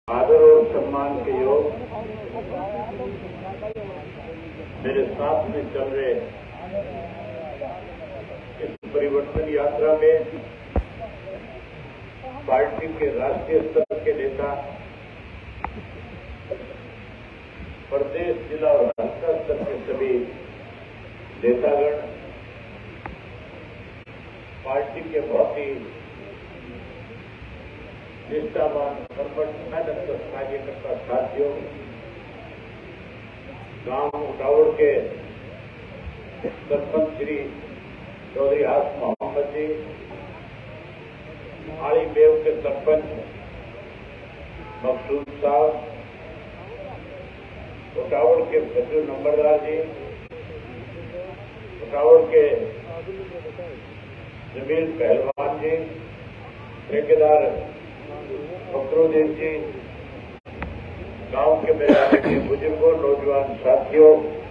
आदर और सम्मान के योग मेरे साथ में चल रहे इस परिवर्तन यात्रा में पार्टी के राष्ट्रीय स्तर के नेता, प्रदेश, जिला और राष्ट्रीय स्तर के सभी नेतागण, पार्टी के बहुत ही निष्ठावान मेहनत कार्यकर्ता साथियों, गांव उटावड़ के सरपंच श्री चौधरी आस मोहम्मद जी, आड़ी बेव के सरपंच मकसूद साहब, उटावड़ के बच्चू नंबरदार जी, उटावड़ के जमील पहलवान जी, ठेकेदार फखरुद्दीन जी, गांव के मेरे के बुजुर्गों, नौजवान साथियों,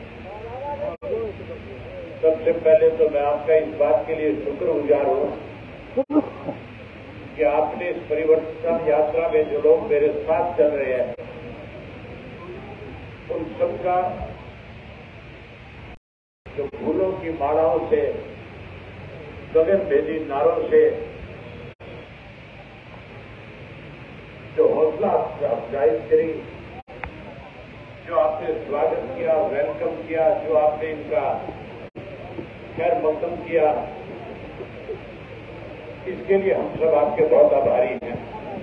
सबसे पहले तो मैं आपका इस बात के लिए शुक्रगुजार हूं कि आपने इस परिवर्तन यात्रा में जो लोग मेरे साथ चल रहे हैं उन सबका जो फूलों की मालाओं से, गगनभेदी नारों से जो हौसला अफजाई करी, जो आपने स्वागत किया, वेलकम किया, जो आपने इनका खैर मकदम किया, इसके लिए हम सब आपके बहुत आभारी हैं।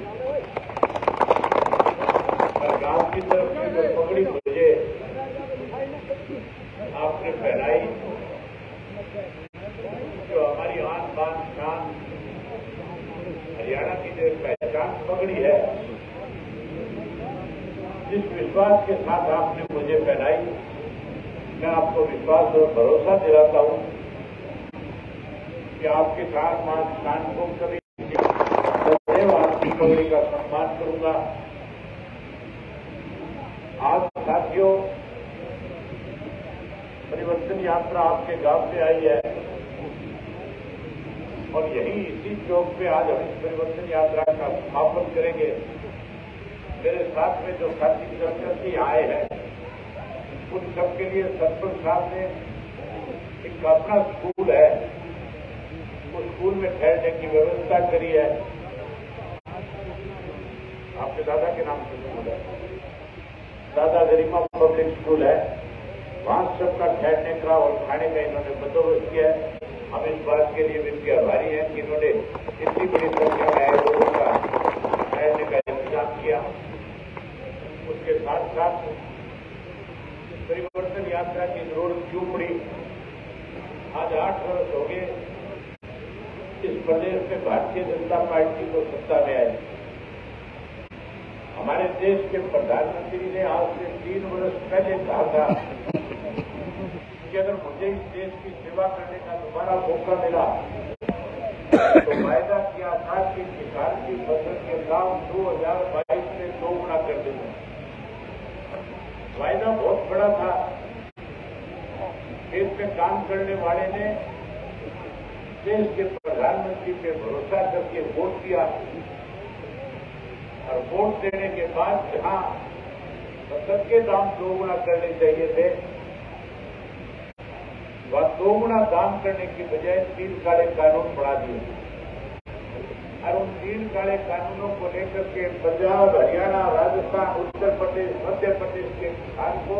और गांव की तरफ से जो पगड़ी मुझे आपने पहनाई, जो हमारी आन बान शान हरियाणा की जो पहचान पगड़ी है, जिस विश्वास के साथ आपने मुझे पहनाई, मैं आपको विश्वास और भरोसा दिलाता हूं कि आपके साथ मान शान को कभी सदैव आपकी पगड़ी का सम्मान करूंगा। आज साथियों, परिवर्तन यात्रा आपके गांव से आई है और यही इसी चौक पे आज हम इस परिवर्तन यात्रा का समापन करेंगे। मेरे साथ में जो साथी सरपंच आए हैं उन सबके लिए सरपंच साहब ने एक अपना स्कूल है, उस स्कूल में ठहरने की व्यवस्था करी है। आपके दादा के नाम से स्कूल है, दादा गरिमा पब्लिक स्कूल है, वहां सबका ठहरने का और खाने का इन्होंने बंदोबस्त किया है। हम इस बात के लिए भी इनके आभारी हैं कि इन्होंने इतनी बड़ी संख्या में आए लोगों का ठहरने का इंतजाम किया। उसके साथ साथ परिवर्तन यात्रा की जरूरत क्यों पड़ी? आज 8 वर्ष हो गए इस प्रदेश में भारतीय जनता पार्टी को सत्ता में आए। हमारे देश के प्रधानमंत्री ने आज से 3 वर्ष पहले कहा था कि अगर मुझे इस देश की सेवा करने का दोबारा मौका मिला तो वायदा किया था कि किसान की फसल के दाम 2022 में 2 गुना कर देंगे। वायदा बहुत बड़ा था। देश में काम करने वाले ने देश के प्रधानमंत्री पे भरोसा करके वोट दिया और वोट देने के बाद जहां फसल के दाम 2 गुना करने चाहिए थे, वह 2 गुना दाम करने की बजाय 3 काले कानून बढ़ा दिए और उन 3 काले कानूनों को लेकर के पंजाब, हरियाणा, राजस्थान, उत्तर प्रदेश, मध्य प्रदेश के किसान को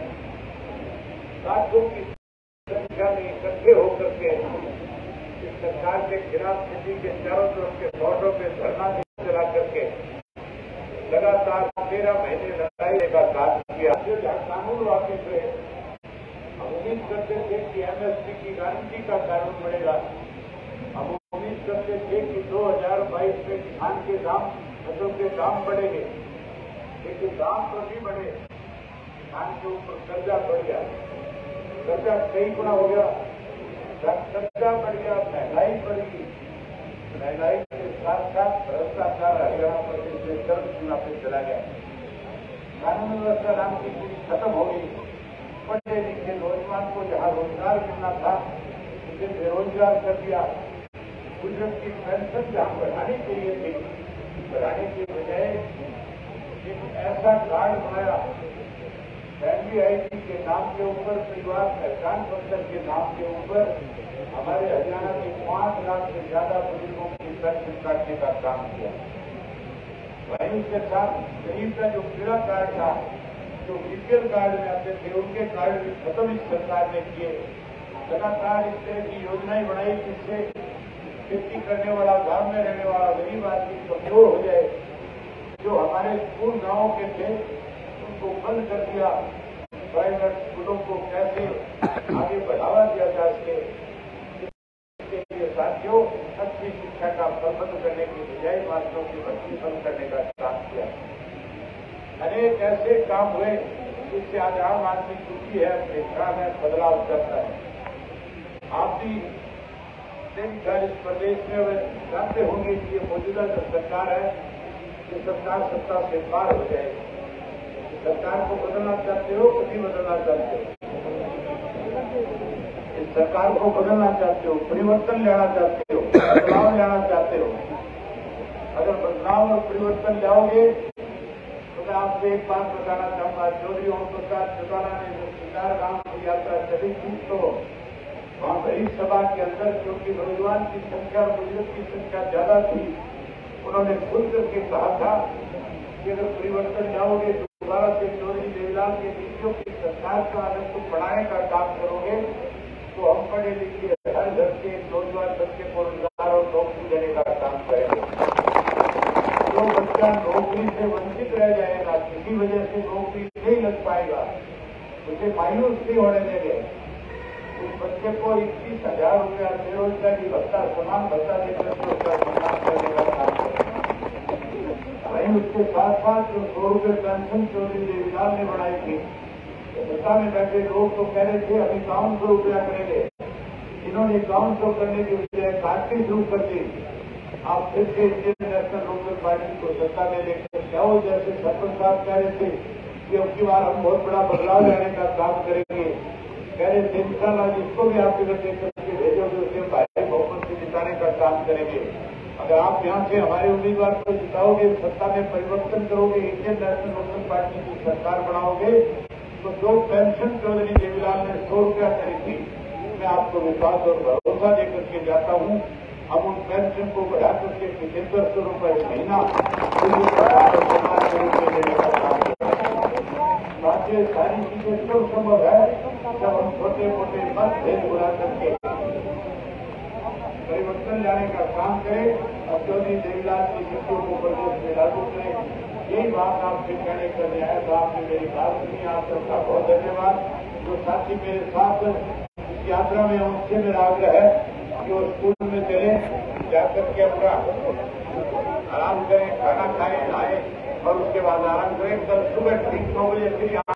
लाखों की संख्या में इकट्ठे होकर के इस सरकार के खिलाफ दिल्ली के चारों तरफ के बॉर्डरों पे धरना चला करके लगातार 13 महीने लड़ाई का काम किया। जहां कानून वापिस हुए, हम उम्मीद करते थे कि एमएसपी की गारंटी का कानून बनेगा। हम उम्मीद करते थे कि 2022 में किसान के दाम, फसल के दाम बढ़ेंगे, लेकिन दाम तो नहीं बढ़े। किसान के ऊपर कर्जा बढ़ गया, कर्जा कई गुना हो गया, कर्जा बढ़ गया, महंगाई बढ़ी, महंगाई के साथ साथ भ्रष्टाचार हरियाणा प्रदेश में चरम सीमा पे चला गया। कानून व्यवस्था नाम की चीज खत्म हो गई। पढ़े लिखे नौजवान को जहां रोजगार मिलना था उसे बेरोजगार कर दिया। गुजरात की पेंशन जहां बढ़ानी चाहिए थी, बढ़ाने की बजाय ऐसा कार्ड बनाया एनडीआईटी के नाम के ऊपर, परिवार पहचान पत्र के नाम के ऊपर हमारे हरियाणा के 5 लाख से ज्यादा बुजुर्गों की पेंशन काटने का काम किया। वहीं उसके साथ गरीब का जो पीड़ा कार्ड था, जो बीपीएल कार्ड में आते थे, उनके कार्ड भी खत्म इस सरकार ने किए। लगातार इस तरह की योजनाएं बनाई जिससे खेती करने वाला, गांव में रहने वाला गरीब आदमी कमजोर हो जाए। जो हमारे स्कूल गांव के थे उनको बंद कर दिया। प्राइवेट स्कूलों को कैसे आगे बढ़ावा दिया जा सके, इसके लिए साथियों अच्छी शिक्षा का प्रबंध करने की बजाय मास्टरों की भर्ती बंद करने का काम किया। अनेक ऐसे काम हुए जिससे आज आम आदमी दुखी है, परेशान है, बदलाव करता है। आप भी इस प्रदेश में जानते होंगे कि ये मौजूदा जो सरकार है, ये सरकार सत्ता से पार हो जाए। सरकार को बदलना चाहते हो, कभी बदलना चाहते हो? इस सरकार को बदलना चाहते हो, परिवर्तन लाना चाहते हो, बदलाव लाना चाहते हो? अगर बदलाव और परिवर्तन लाओगे तो मैं आपको एक बात बताना चाहूंगा। चौधरी ओम प्रकाश चौटाला ने जो सितार गांव की यात्रा चली थी, तो वहां बड़ी सभा के अंदर क्योंकि नौजवान की संख्या और बुजुर्ग की संख्या ज्यादा थी, उन्होंने खुल करके कहा था कि अगर परिवर्तन लाओगे, दोबारा से चौधरी देवीलाल के नीतियों की सरकार का अगर तुम बढ़ाने का काम करोगे तो हम पढ़े लिखे हर घर के नौजवान बच्चे को रोजगार और नौकरी देने का काम करेंगे। जो बच्चा नौकरी से वंचित रह जाएगा, किसी वजह से नौकरी नहीं लग पाएगा, उसे मायूस नहीं होने देंगे। उस बच्चे को 21,000 रुपया बेरोजगारी भत्ता, समान भत्ता देकर उसका सम्मान करने का काम करेंगे। वहीं उसके साथ साथ जो 100 रुपये पेंशन चौधरी देवीलाल ने बढ़ाई थी, सत्ता में बैठे लोग तो कह रहे थे अभी 5100 रुपया करेंगे। इन्होंने 5100 करने की बजाय काटनी शुरू कर दी। आप फिर से इंडियन नेशनल लोकल पार्टी को सत्ता में लेकर क्या हो, जैसे सरपंच साहब कह रहे थे कि अब की बार हम बहुत बड़ा बदलाव लाने का काम करेंगे। कह रहे थे इंशाल्लाह जिसको भी आप टिकट देकर के भेजोगे उसे भारी बहुमत से जिताने का काम करेंगे। अगर आप यहाँ से हमारे उम्मीदवार को जिताओगे, सत्ता में परिवर्तन करोगे, इंडियन नेशनल लोकल पार्टी की सरकार बनाओगे, तो जो पेंशन चौधरी देवीलाल ने 100 रुपया करी थी, मैं आपको विश्वास और भरोसा देकर के जाता हूँ, हम उन पेंशन को बढ़ा करके 7500 रुपये महीना समाज के रूप में देने का काम करेंगे। ये सारी चीजें तो संभव है जब हम छोटे मोटे मतभेद बुला करके परिवर्तन लाने का काम करें और चौधरी देवीलाल की नीतियों को प्रदेश में लागू करें। यही बात आपसे कहने करने आया था। आपने मेरी बात सुनी, आप सबका बहुत धन्यवाद। जो साथी मेरे साथ इस यात्रा में उनसे मेरा आग्रह है कि वो स्कूल में चले, जाकर के अपना आराम करें, खाना खाएं, नहाएं और उसके बाद आराम करें। कल सुबह ठीक 9 बजे फिर